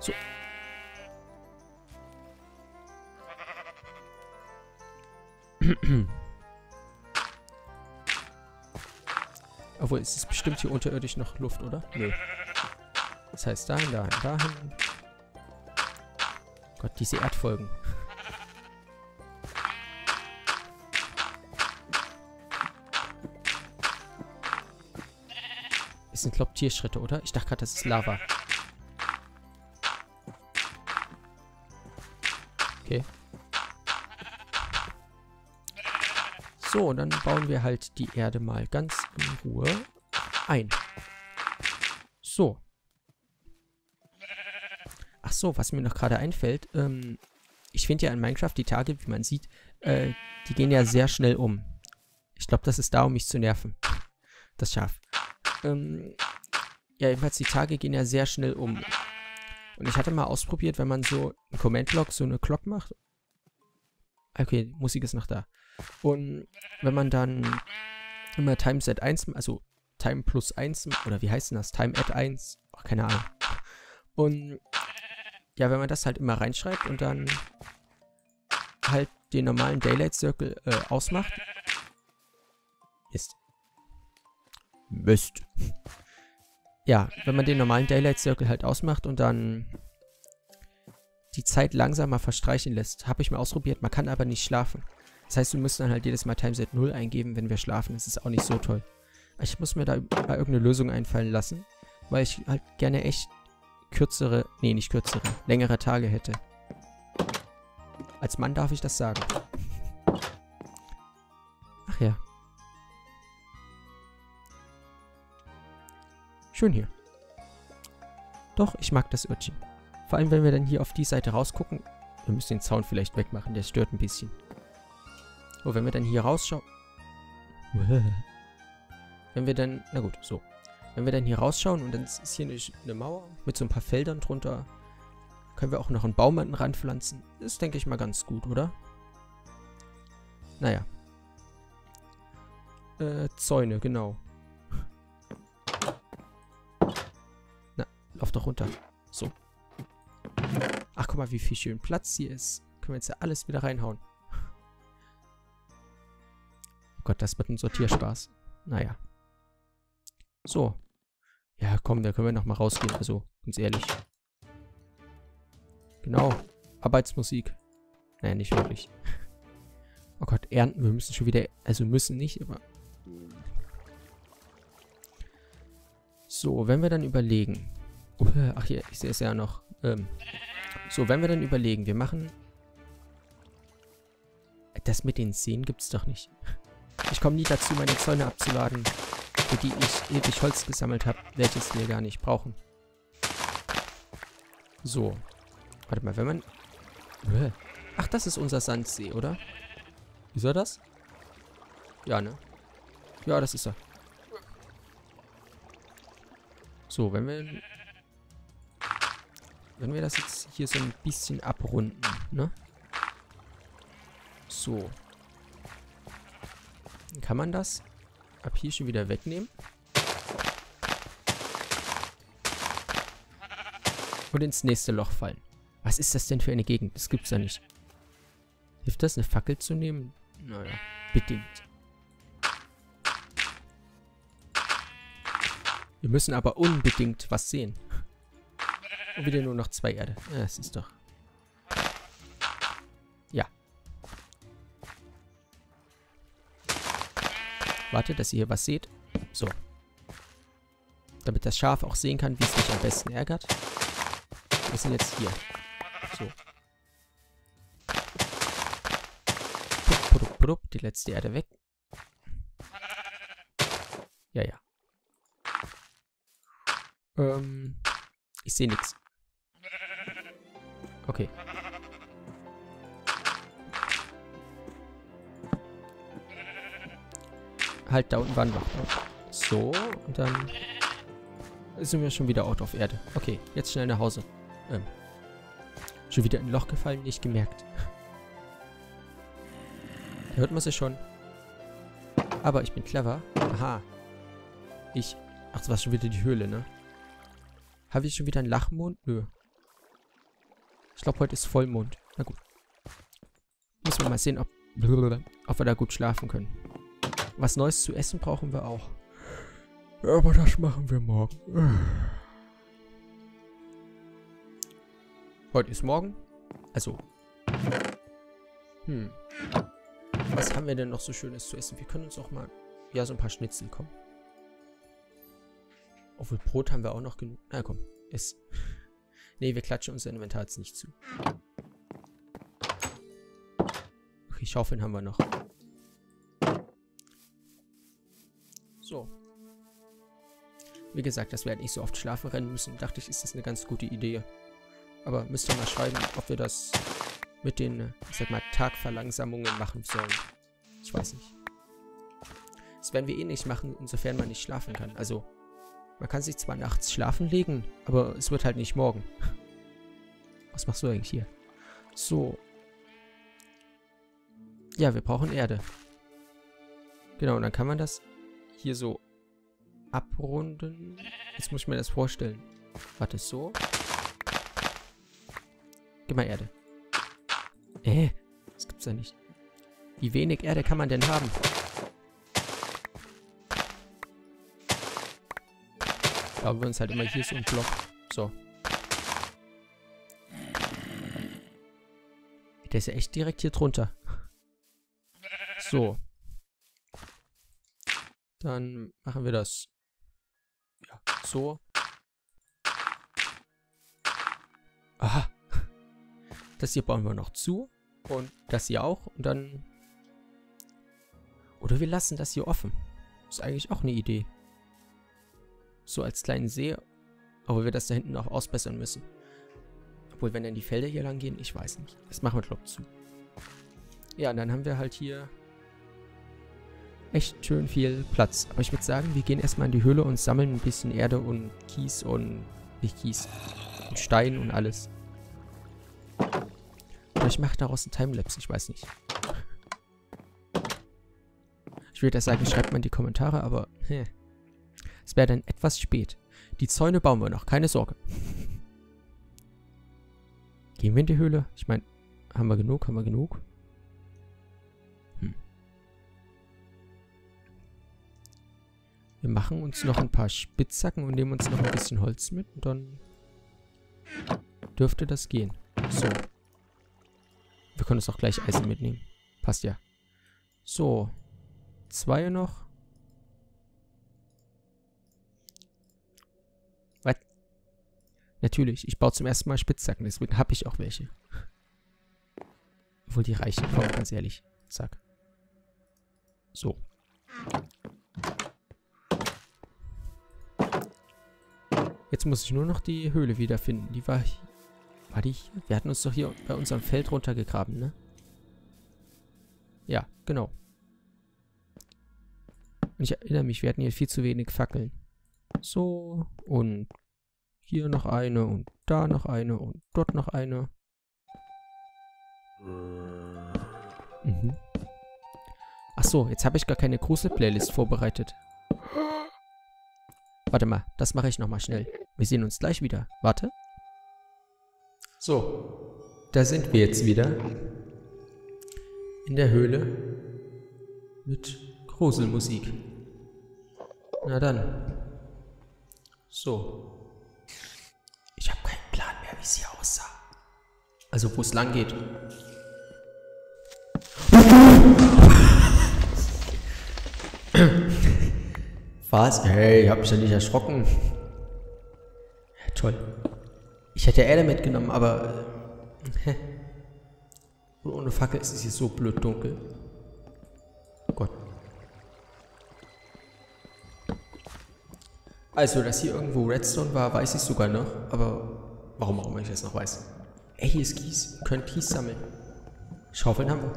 So. Obwohl, es ist bestimmt hier unterirdisch noch Luft, oder? Nö. Das heißt dahin, dahin, dahin. Gott, diese Erdfolgen. Das sind, glaube ich, Tierschritte, oder? Ich dachte gerade, das ist Lava. Okay. So, und dann bauen wir halt die Erde mal ganz in Ruhe ein. So. Ach so, was mir noch gerade einfällt, ich finde ja in Minecraft die Tage, wie man sieht, die gehen ja sehr schnell um. Ich glaube, das ist da, um mich zu nerven. Das Schaf. Ja, jedenfalls die Tage gehen ja sehr schnell um. Und ich hatte mal ausprobiert, wenn man so ein Command-Block, so eine Clock macht. Okay, Musik ist noch da. Und wenn man dann immer Time Set 1, also Time plus 1, oder wie heißt denn das? Time at 1? Ach, keine Ahnung. Und ja, wenn man das halt immer reinschreibt und dann halt den normalen Daylight Circle ausmacht. Mist. Ja, wenn man den normalen Daylight Circle halt ausmacht und dann die Zeit langsamer verstreichen lässt. Habe ich mal ausprobiert, man kann aber nicht schlafen. Das heißt, wir müssen dann halt jedes Mal Timeset 0 eingeben, wenn wir schlafen. Das ist auch nicht so toll. Ich muss mir da mal irgendeine Lösung einfallen lassen, weil ich halt gerne echt kürzere, nee, nicht kürzere, längere Tage hätte. Als Mann darf ich das sagen. Ach ja. Schön hier. Doch, ich mag das Örtchen. Vor allem, wenn wir dann hier auf die Seite rausgucken. Wir müssen den Zaun vielleicht wegmachen, der stört ein bisschen. Oh, wenn wir dann hier rausschauen. Wenn wir dann, na gut, so. Wenn wir dann hier rausschauen und dann ist hier eine Mauer mit so ein paar Feldern drunter, können wir auch noch einen Baum an den Rand pflanzen. Ist, denke ich mal, ganz gut, oder? Naja. Zäune, genau. Na, lauf doch runter. So. Ach, guck mal, wie viel schön Platz hier ist. Können wir jetzt ja alles wieder reinhauen. Oh Gott, das wird ein Sortierspaß. Naja. So. Ja, komm, da können wir nochmal rausgehen. Also, ganz ehrlich. Genau. Arbeitsmusik. Naja, nicht wirklich. Oh Gott, ernten. Wir müssen schon wieder... Also müssen nicht, aber... So, wenn wir dann überlegen... Ach hier, ich sehe es ja noch. So, wenn wir dann überlegen, wir machen... Das mit den Seen gibt's doch nicht. Ich komme nie dazu, meine Zäune abzuladen, für die ich ewig Holz gesammelt habe, welches wir gar nicht brauchen. So. Warte mal, wenn man... Ach, das ist unser Sandsee, oder? Ist er das? Ja, ne? Ja, das ist er. So, wenn wir das jetzt hier so ein bisschen abrunden, ne? So. Dann kann man das ab hier schon wieder wegnehmen. Und ins nächste Loch fallen. Was ist das denn für eine Gegend? Das gibt's ja nicht. Hilft das, eine Fackel zu nehmen? Naja, bedingt. Wir müssen aber unbedingt was sehen. Und wieder nur noch 2 Erde. Ja, das ist doch... Ja. Warte, dass ihr hier was seht. So. Damit das Schaf auch sehen kann, wie es mich am besten ärgert. Wir sind jetzt hier. So. Die letzte Erde weg. Ja, ja. Ich sehe nichts. Okay. Halt, da unten waren wir. So, und dann sind wir schon wieder out of Erde. Okay, jetzt schnell nach Hause. Schon wieder in ein Loch gefallen, nicht gemerkt. Da hört man sie schon. Aber ich bin clever. Aha. Ach, das war schon wieder die Höhle, ne? Habe ich schon wieder einen Lachmond? Nö. glaube, heute ist Vollmond. Na gut. Müssen wir mal sehen, ob wir da gut schlafen können. Was Neues zu essen brauchen wir auch. Aber das machen wir morgen. Heute ist morgen. Also. Was haben wir denn noch so Schönes zu essen? Wir können uns auch mal... Ja, so ein paar Schnitzel, komm. Obwohl, Brot haben wir auch noch genug. Na komm, iss. Nee, wir klatschen unser Inventar jetzt nicht zu. Okay, Schaufeln haben wir noch. So. Wie gesagt, dass wir halt nicht so oft schlafen rennen müssen, dachte ich, ist das eine ganz gute Idee. Aber müsst ihr mal schreiben, ob wir das mit den, ich sag mal, Tagverlangsamungen machen sollen. Ich weiß nicht. Das werden wir eh nicht machen, insofern man nicht schlafen kann. Also, man kann sich zwar nachts schlafen legen, aber es wird halt nicht morgen. Was machst du eigentlich hier? So. Ja, wir brauchen Erde. Genau, und dann kann man das hier so abrunden. Jetzt muss ich mir das vorstellen. Warte, so. Gib mal Erde. Das gibt's ja nicht. Wie wenig Erde kann man denn haben? Bauen wir uns halt immer hier so einen Block. So. Der ist ja echt direkt hier drunter. So. Dann machen wir das. Ja, so. Aha. Das hier bauen wir noch zu. Und das hier auch. Und dann... Oder wir lassen das hier offen. Ist eigentlich auch eine Idee. So als kleinen See. Aber wir das da hinten auch ausbessern müssen. Obwohl, wenn dann die Felder hier lang gehen, ich weiß nicht. Das machen wir, glaube ich, zu. Ja, und dann haben wir halt hier echt schön viel Platz. Aber ich würde sagen, wir gehen erstmal in die Höhle und sammeln ein bisschen Erde und Kies und... Nicht Kies. Und Stein und alles. Oder ich mache daraus einen Timelapse, ich weiß nicht. Ich würde sagen, schreibt mal in die Kommentare, aber... Es wäre dann etwas spät. Die Zäune bauen wir noch, keine Sorge. Gehen wir in die Höhle? Ich meine, haben wir genug? Haben wir genug? Wir machen uns noch ein paar Spitzhacken und nehmen uns noch ein bisschen Holz mit. Und dann dürfte das gehen. So. Wir können uns auch gleich Eisen mitnehmen. Passt ja. So. 2 noch. Was? Natürlich, ich baue zum ersten Mal Spitzhacken, deswegen habe ich auch welche. Obwohl die reichen, komm, ganz ehrlich. Zack. So. Jetzt muss ich nur noch die Höhle wiederfinden. Die war hier. War die hier? Wir hatten uns doch hier bei unserem Feld runtergegraben, ne? Ja, genau. Und ich erinnere mich, wir hatten hier viel zu wenig Fackeln. So, und hier noch eine und da noch eine und dort noch eine. Ach so, jetzt habe ich gar keine große Playlist vorbereitet. Warte mal, das mache ich nochmal schnell. Wir sehen uns gleich wieder. Warte. So, da sind wir jetzt wieder. In der Höhle. Mit Gruselmusik. Na dann. So. Ich habe keinen Plan mehr, wie es hier aussah. Also, wo es lang geht. Was? Hey, ich hab mich ja nicht erschrocken. Ja, toll. Ich hätte Erde mitgenommen, aber... Und ohne Fackel ist es hier so blöd dunkel. Oh Gott. Also, dass hier irgendwo Redstone war, weiß ich sogar noch. Aber warum auch immer ich das noch weiß. Ey, hier ist Kies. Wir können Kies sammeln. Schaufeln haben wir.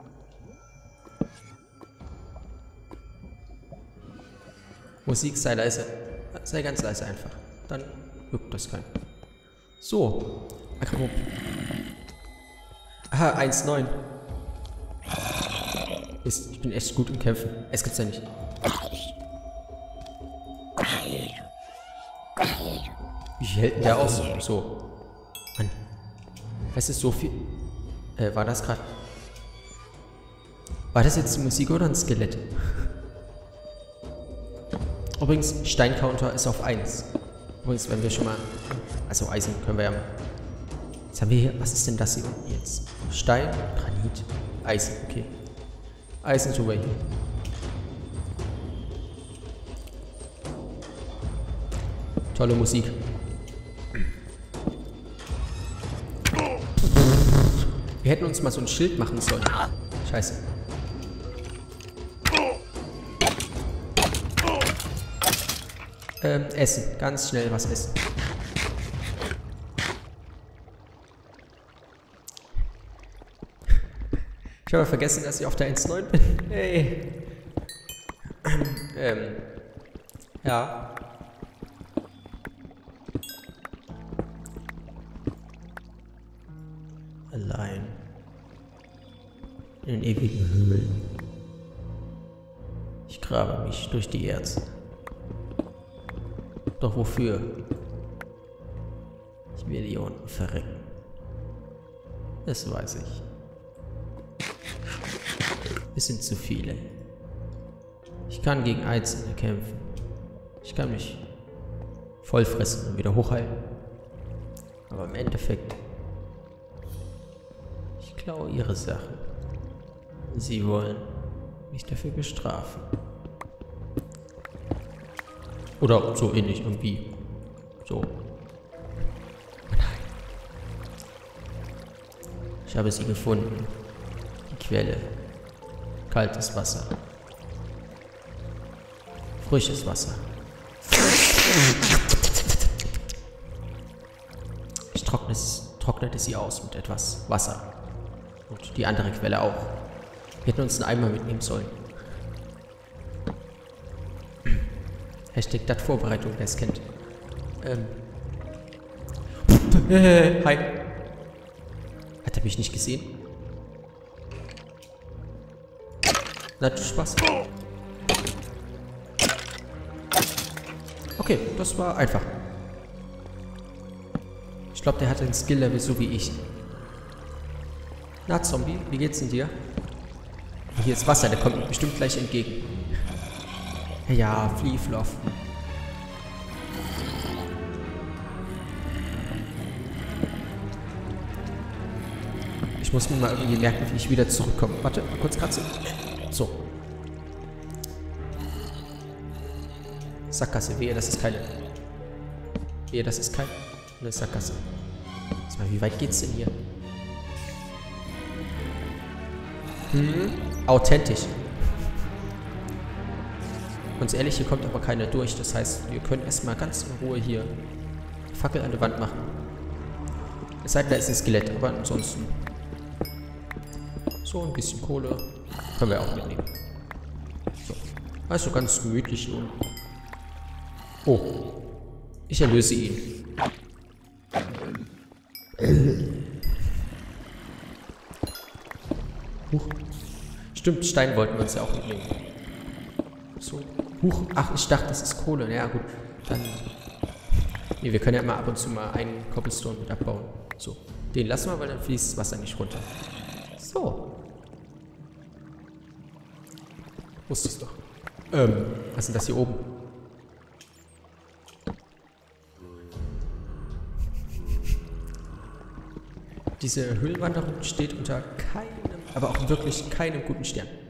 Musik, sei leise. Sei ganz leise einfach. Dann juckt das keinen. So. Akrob. Aha, 1,9. Ich bin echt gut im Kämpfen. Es gibt's ja nicht. Wie hält denn der aus? So. Mann. Es ist so viel... war das gerade... War das jetzt die Musik oder ein Skelett? Übrigens, Steincounter ist auf 1. Übrigens, wenn wir schon mal... Also Eisen können wir ja... Jetzt haben wir hier... Was ist denn das hier unten jetzt? Stein, Granit, Eisen, okay. Eisen tun wir hier. Tolle Musik. Wir hätten uns mal so ein Schild machen sollen. Scheiße. Essen. Ganz schnell was essen. Ich habe vergessen, dass ich auf der 1.9 bin. Hey. Ja. Allein. In ewigen Höhlen. Ich grabe mich durch die Erze. Doch wofür? Ich werde hier unten verrecken. Das weiß ich. Es sind zu viele. Ich kann gegen Einzelne kämpfen. Ich kann mich vollfressen und wieder hochheilen. Aber im Endeffekt... Ich klaue ihre Sachen. Sie wollen mich dafür bestrafen. Oder so ähnlich irgendwie. So. Nein. Ich habe sie gefunden. Die Quelle. Kaltes Wasser. Frisches Wasser. Ich trocknete sie aus mit etwas Wasser. Und die andere Quelle auch. Wir hätten uns einen Eimer mitnehmen sollen. Hashtag Dat-Vorbereitung, wer es kennt. Hi. Hat er mich nicht gesehen? Na, du Spaß. Okay, das war einfach. Ich glaube, der hatte ein Skill-Level so wie ich. Na, Zombie, wie geht's denn dir? Hier ist Wasser, der kommt mir bestimmt gleich entgegen. Ja, flieh, fluff. Ich muss mir mal irgendwie merken, wie ich wieder zurückkomme. Warte, mal kurz kratzen. So. Sackgasse, wehe, das ist keine. Wehe, das ist keine Sackgasse. Sag mal, wie weit geht's denn hier? Authentisch. Ganz ehrlich, hier kommt aber keiner durch. Das heißt, wir können erstmal ganz in Ruhe hier Fackel an der Wand machen. Es sei denn, da ist ein Skelett, aber ansonsten. So, ein bisschen Kohle. Können wir auch mitnehmen. So. Also ganz gemütlich hier unten. Oh. Ich erlöse ihn. Huch. Stimmt, Stein wollten wir uns ja auch mitnehmen. So. Huch. Ach, ich dachte, das ist Kohle. Ja, gut. Dann. Nee, wir können ja mal ab und zu mal einen Cobblestone mit abbauen. So. Den lassen wir, weil dann fließt das Wasser nicht runter. So. Wusste es doch. Was ist denn das hier oben? Diese Höhlenwanderung steht unter keinem, aber auch wirklich keinem guten Stern.